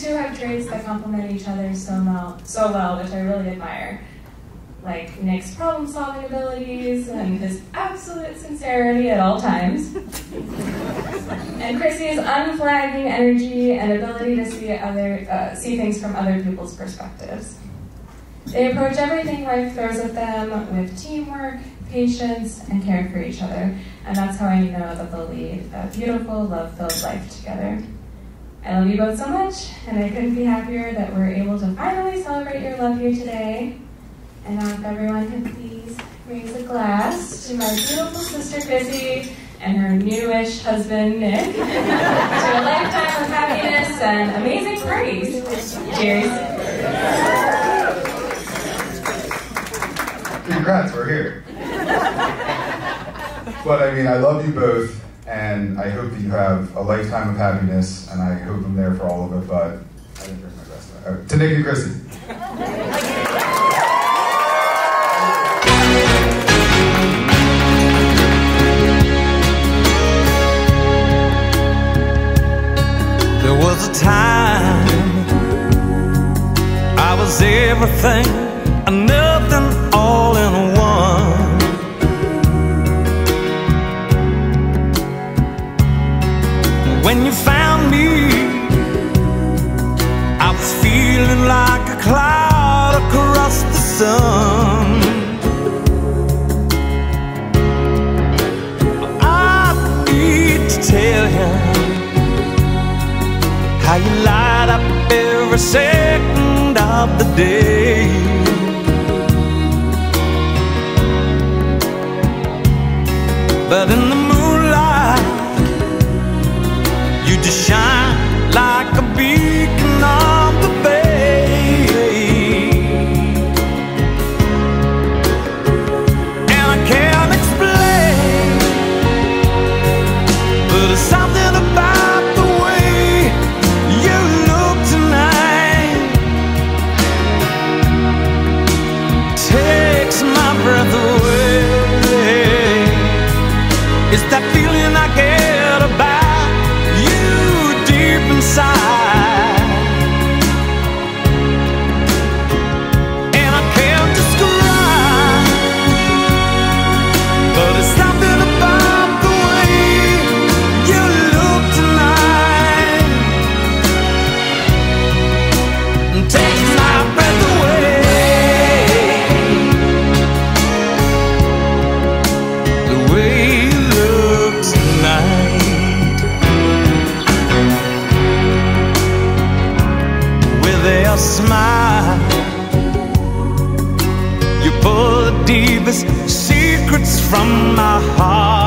two have traits that complement each other so well, which I really admire. Like Nick's problem-solving abilities and his absolute sincerity at all times. And Chrissy's unflagging energy and ability to see things from other people's perspectives. They approach everything life throws at them with teamwork, patience, and caring for each other. And that's how I know that they'll lead a beautiful, love-filled life together. I love you both so much, and I couldn't be happier that we're able to finally celebrate your love here today. And now if everyone can please raise a glass to my beautiful sister Chrissy and her newish husband Nick to a lifetime of happiness and amazing parties. Cheers. Congrats, we're here. But I mean, I love you both, and I hope that you have a lifetime of happiness, and I hope I'm there for all of it, but I didn't bring my best. To Nick and Chrissy. There was a time I was everything and nothing all in one. When you found me, I was feeling like a cloud across the sun. I need to tell you how you light up every second of the day. But in the moonlight, you just shine like a beacon on the bay. And I can't explain, but there's something about the way you look tonight takes my breath away. It's that feeling I get about you deep inside. And I can't describe, but it's something about the way you look tonight and takes my breath away. The way you look tonight, with a smile, you pull the deepest secrets from my heart.